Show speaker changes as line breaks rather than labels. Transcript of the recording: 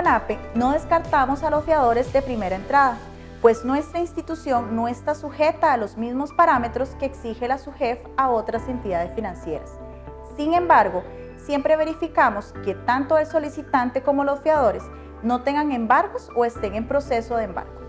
FONAPE no descartamos a los fiadores de primera entrada, pues nuestra institución no está sujeta a los mismos parámetros que exige la SUGEF a otras entidades financieras. Sin embargo, siempre verificamos que tanto el solicitante como los fiadores no tengan embargos o estén en proceso de embargo.